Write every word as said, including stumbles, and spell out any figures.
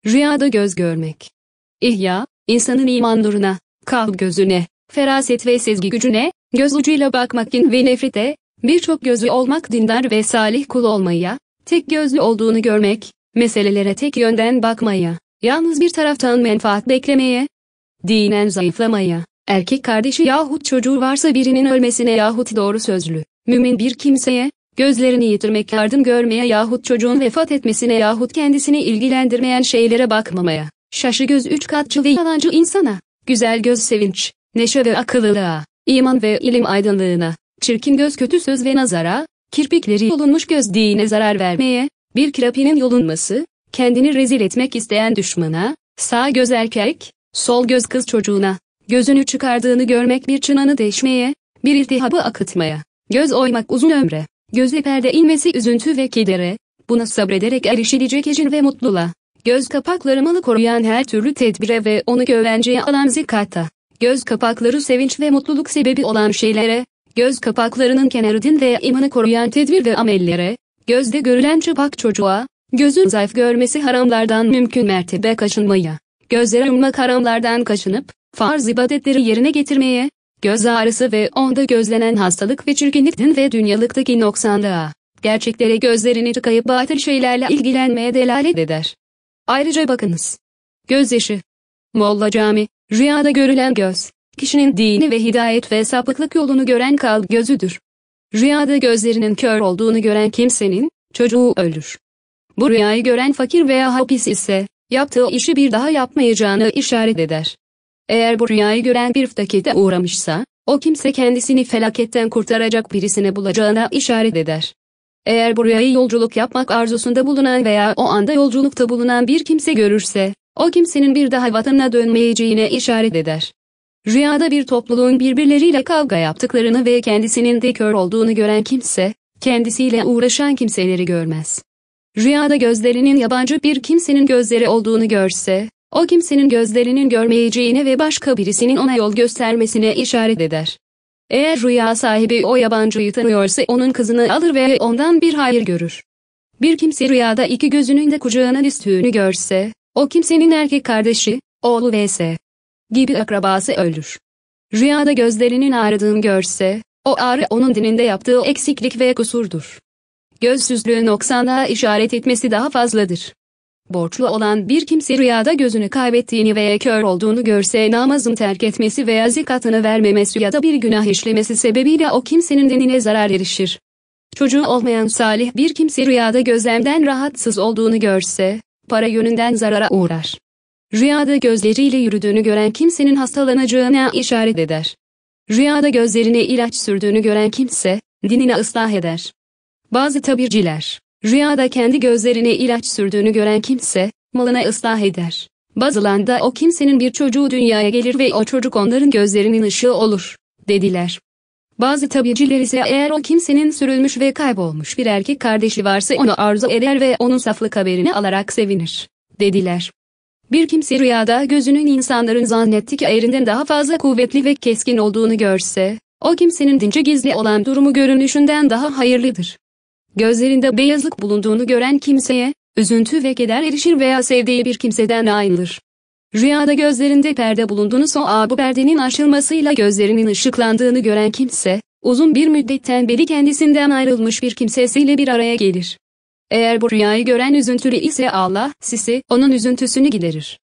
Rüyada göz görmek. İhya, insanın iman nuruna, kalp gözüne, feraset ve sezgi gücüne, göz ucuyla bakmak kin ve nefrete, birçok gözü olmak dindar ve salih kul olmaya, tek gözlü olduğunu görmek, meselelere tek yönden bakmaya, yalnız bir taraftan menfaat beklemeye, dinen zayıflamaya, erkek kardeşi yahut çocuğu varsa birinin ölmesine yahut doğru sözlü, mümin bir kimseye, gözlerini yitirmek yardım görmeye yahut çocuğun vefat etmesine yahut kendisini ilgilendirmeyen şeylere bakmamaya, şaşı göz üçkağıtçı ve yalancı insana, güzel göz sevinç, neşe ve akıllılığa, iman ve ilim aydınlığına, çirkin göz kötü söz ve nazara, kirpikleri yolunmuş göz dine zarar vermeye, bir kirapinin yolunması, kendini rezil etmek isteyen düşmana, sağ göz erkek, sol göz kız çocuğuna, gözünü çıkardığını görmek bir çınanı deşmeye, bir iltihabı akıtmaya, göz oymak uzun ömre, göze perde inmesi üzüntü ve kedere, buna sabrederek erişilecek ecir ve mutluluğa, göz kapakları malı koruyan her türlü tedbire ve onu güvenceye alan zikata, göz kapakları sevinç ve mutluluk sebebi olan şeylere, göz kapaklarının kenarı din ve imanı koruyan tedbir ve amellere, gözde görülen çıplak çocuğa, gözün zayıf görmesi haramlardan mümkün mertebe kaçınmaya, gözleri yummak haramlardan kaçınıp, farz ibadetleri yerine getirmeye, göz ağrısı ve onda gözlenen hastalık ve çirkinlik din ve dünyalıktaki noksanlığa, gerçeklere gözlerini tıkayıp batıl şeylerle ilgilenmeye delalet eder. Ayrıca bakınız. Gözyaşı. Molla Cami, rüyada görülen göz, kişinin dini ve hidayet ve sapıklık yolunu gören kalp gözüdür. Rüyada gözlerinin kör olduğunu gören kimsenin, çocuğu ölür. Bu rüyayı gören fakir veya hapis ise, yaptığı işi bir daha yapmayacağını işaret eder. Eğer bu rüyayı gören bir felakete uğramışsa, o kimse kendisini felaketten kurtaracak birisini bulacağına işaret eder. Eğer bu rüyayı yolculuk yapmak arzusunda bulunan veya o anda yolculukta bulunan bir kimse görürse, o kimsenin bir daha vatanına dönmeyeceğine işaret eder. Rüyada bir topluluğun birbirleriyle kavga yaptıklarını ve kendisinin de kör olduğunu gören kimse, kendisiyle uğraşan kimseleri görmez. Rüyada gözlerinin yabancı bir kimsenin gözleri olduğunu görse, o kimsenin gözlerinin görmeyeceğine ve başka birisinin ona yol göstermesine işaret eder. Eğer rüya sahibi o yabancıyı tanıyorsa onun kızını alır ve ondan bir hayır görür. Bir kimse rüyada iki gözünün de kucağına düştüğünü görse, o kimsenin erkek kardeşi, oğlu vs. gibi akrabası ölür. Rüyada gözlerinin ağrıdığını görse, o ağrı onun dininde yaptığı eksiklik ve kusurdur. Gözsüzlüğün noksanlığa işaret etmesi daha fazladır. Borçlu olan bir kimse rüyada gözünü kaybettiğini veya kör olduğunu görse namazını terk etmesi veya zekatını vermemesi ya da bir günah işlemesi sebebiyle o kimsenin dinine zarar erişir. Çocuğu olmayan salih bir kimse rüyada gözlemden rahatsız olduğunu görse, para yönünden zarara uğrar. Rüyada gözleriyle yürüdüğünü gören kimsenin hastalanacağına işaret eder. Rüyada gözlerine ilaç sürdüğünü gören kimse, dinini ıslah eder. Bazı tabirciler, rüyada kendi gözlerine ilaç sürdüğünü gören kimse, malını ıslah eder. Bazılarında o kimsenin bir çocuğu dünyaya gelir ve o çocuk onların gözlerinin ışığı olur, dediler. Bazı tabirciler ise eğer o kimsenin sürülmüş ve kaybolmuş bir erkek kardeşi varsa onu arzu eder ve onun saflık haberini alarak sevinir, dediler. Bir kimse rüyada gözünün insanların zannettiği eğrinden daha fazla kuvvetli ve keskin olduğunu görse, o kimsenin dince gizli olan durumu görünüşünden daha hayırlıdır. Gözlerinde beyazlık bulunduğunu gören kimseye, üzüntü ve keder erişir veya sevdiği bir kimseden ayrılır. Rüyada gözlerinde perde bulunduğunu sonra bu perdenin aşılmasıyla gözlerinin ışıklandığını gören kimse, uzun bir müddetten beri kendisinden ayrılmış bir kimsesiyle bir araya gelir. Eğer bu rüyayı gören üzüntülü ise Allah, sizi, onun üzüntüsünü giderir.